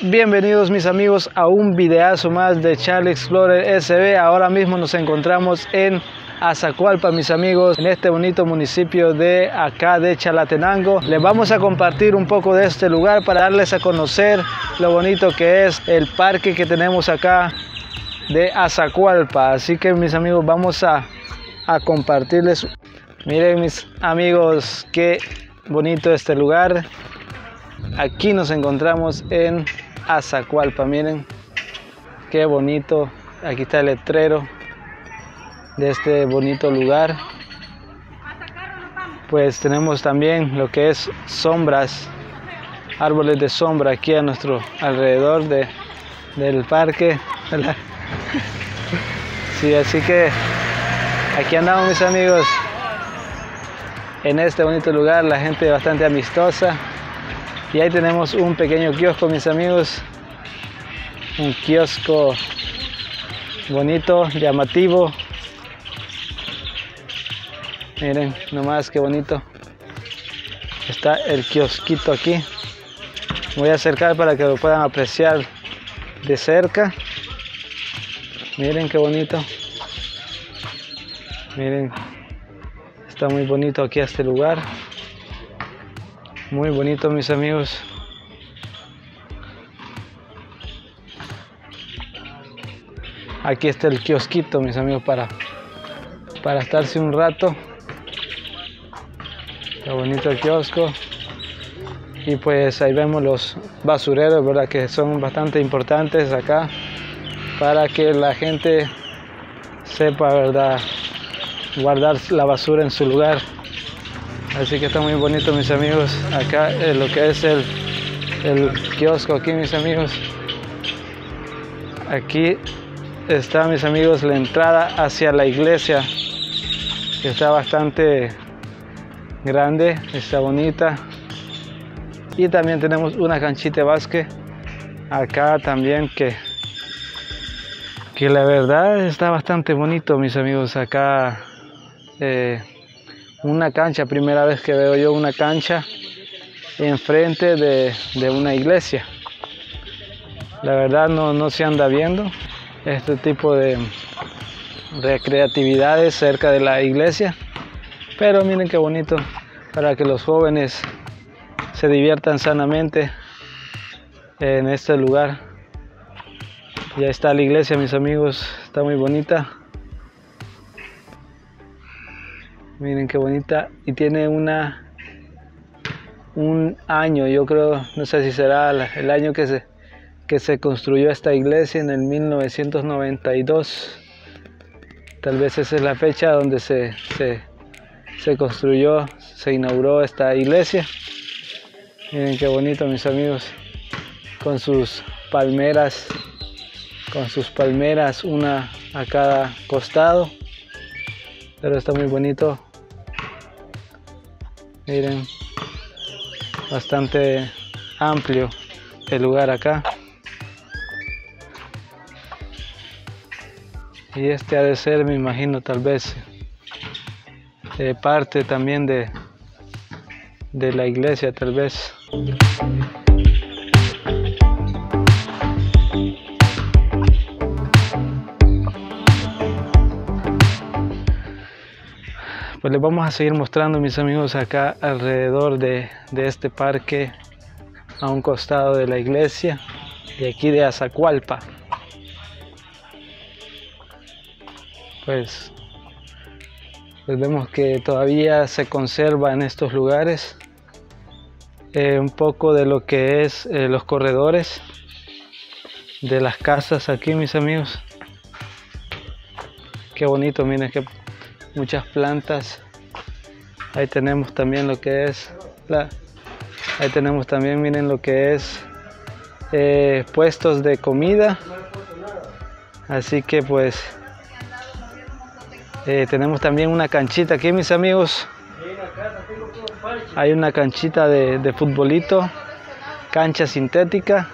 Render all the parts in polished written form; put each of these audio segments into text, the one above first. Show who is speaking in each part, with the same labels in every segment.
Speaker 1: bienvenidos mis amigos a un videazo más de Charlie Explorer SB. Ahora mismo nos encontramos en Azacualpa, mis amigos, en este bonito municipio de acá de Chalatenango. Les vamos a compartir un poco de este lugar para darles a conocer lo bonito que es el parque que tenemos acá de Azacualpa. Así que mis amigos, vamos a compartirles. Miren mis amigos, qué bonito este lugar. Aquí nos encontramos en Azacualpa, miren qué bonito. Aquí está el letrero de este bonito lugar. Pues tenemos también lo que es sombras, árboles de sombra aquí a nuestro alrededor del parque. Sí, así que aquí andamos mis amigos en este bonito lugar, la gente bastante amistosa. Y ahí tenemos un pequeño kiosco, mis amigos, un kiosco bonito, llamativo. Miren nomás qué bonito está el kiosquito aquí. Voy a acercar para que lo puedan apreciar de cerca. Miren qué bonito. Miren, está muy bonito aquí este lugar. Muy bonito mis amigos. Aquí está el kiosquito mis amigos para estarse un rato. Está bonito el kiosco. Y pues ahí vemos los basureros, verdad, que son bastante importantes acá para que la gente sepa, verdad, guardar la basura en su lugar. Así que está muy bonito mis amigos. Acá lo que es el kiosco aquí mis amigos. Aquí está mis amigos la entrada hacia la iglesia, que está bastante grande, está bonita. Y también tenemos una canchita de básquet acá también que la verdad está bastante bonito mis amigos. Acá una cancha, primera vez que veo yo una cancha enfrente de una iglesia. La verdad no se anda viendo este tipo de recreatividades cerca de la iglesia, pero miren qué bonito para que los jóvenes se diviertan sanamente en este lugar. Ya está la iglesia mis amigos, está muy bonita. Miren qué bonita, y tiene un año, yo creo, no sé si será el año que se construyó esta iglesia, en el 1992. Tal vez esa es la fecha donde se construyó, se inauguró esta iglesia. Miren qué bonito mis amigos, con sus palmeras, una a cada costado, pero está muy bonito. Miren, bastante amplio el lugar acá. Y este ha de ser, me imagino, tal vez parte también de la iglesia, tal vez. Pues les vamos a seguir mostrando mis amigos acá alrededor de este parque, a un costado de la iglesia de aquí de Azacualpa. Pues vemos que todavía se conserva en estos lugares un poco de lo que es los corredores de las casas aquí mis amigos. Qué bonito, miren que muchas plantas. Ahí tenemos también lo que es ahí tenemos también, miren lo que es puestos de comida. Así que pues tenemos también una canchita aquí mis amigos. Hay una canchita de futbolito, cancha sintética.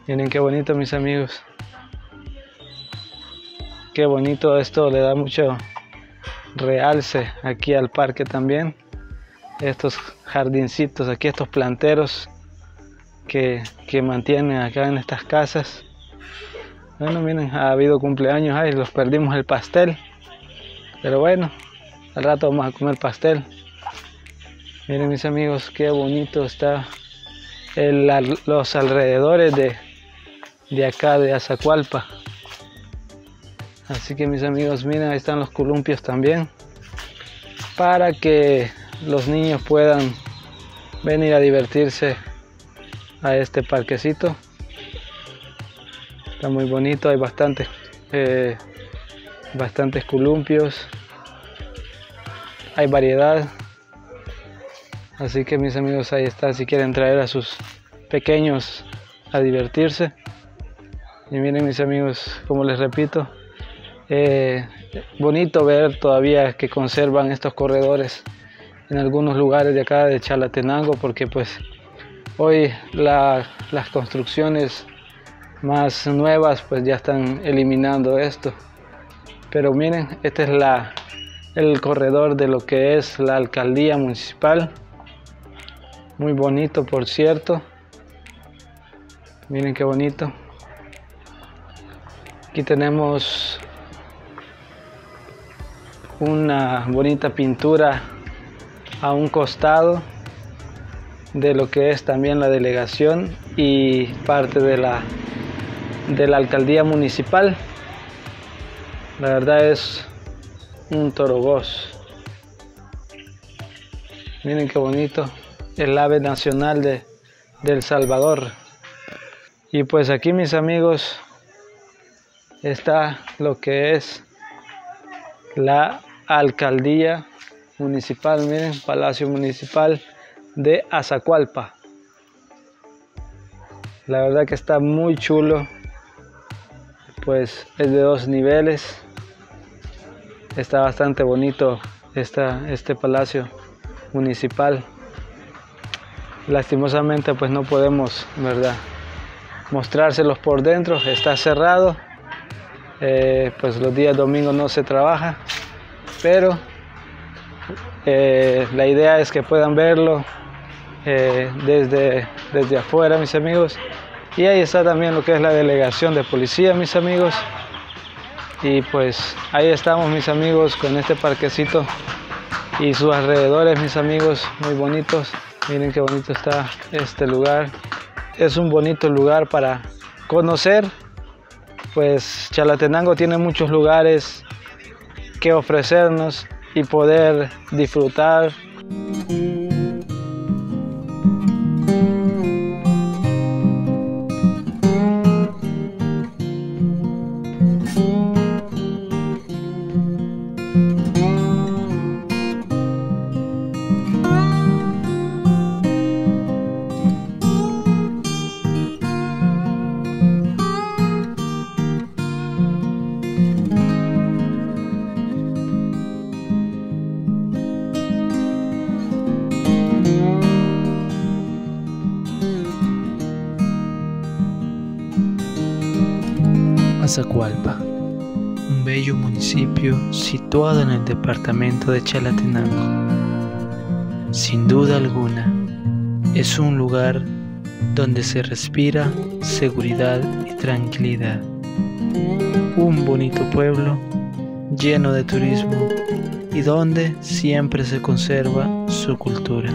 Speaker 1: Miren qué bonito, mis amigos. Qué bonito, esto le da mucho realce aquí al parque también. Estos jardincitos aquí, estos planteros que mantienen acá en estas casas. Bueno, miren, ha habido cumpleaños, ay, los perdimos el pastel, pero bueno, al rato vamos a comer pastel. Miren, mis amigos, qué bonito está los alrededores de acá de Azacualpa. Así que, mis amigos, miren, ahí están los columpios también, para que los niños puedan venir a divertirse a este parquecito. Está muy bonito, hay bastantes columpios, hay variedad. Así que, mis amigos, ahí está, si quieren traer a sus pequeños a divertirse. Y miren, mis amigos, como les repito, bonito ver todavía que conservan estos corredores en algunos lugares de acá de Chalatenango, porque pues hoy las construcciones más nuevas pues ya están eliminando esto. Pero miren, este es el corredor de lo que es la alcaldía municipal. Muy bonito, por cierto. Miren qué bonito. Aquí tenemos una bonita pintura a un costado de lo que es también la delegación y parte de la alcaldía municipal. La verdad es un torogós. Miren qué bonito, el ave nacional de El Salvador. Y pues aquí, mis amigos, está lo que es la alcaldía municipal. Miren, Palacio Municipal de Azacualpa. La verdad que está muy chulo, pues es de 2 niveles. Está bastante bonito este palacio municipal. Lastimosamente pues no podemos, ¿verdad?, mostrárselos por dentro, está cerrado. Pues los días domingos no se trabaja, pero la idea es que puedan verlo desde afuera, mis amigos. Y ahí está también lo que es la delegación de policía, mis amigos. Y pues ahí estamos, mis amigos, con este parquecito y sus alrededores, mis amigos, muy bonitos. Miren qué bonito está este lugar. Es un bonito lugar para conocer. Pues Chalatenango tiene muchos lugares que ofrecernos y poder disfrutar.
Speaker 2: Azacualpa, un bello municipio situado en el departamento de Chalatenango. Sin duda alguna, es un lugar donde se respira seguridad y tranquilidad. Un bonito pueblo lleno de turismo y donde siempre se conserva su cultura.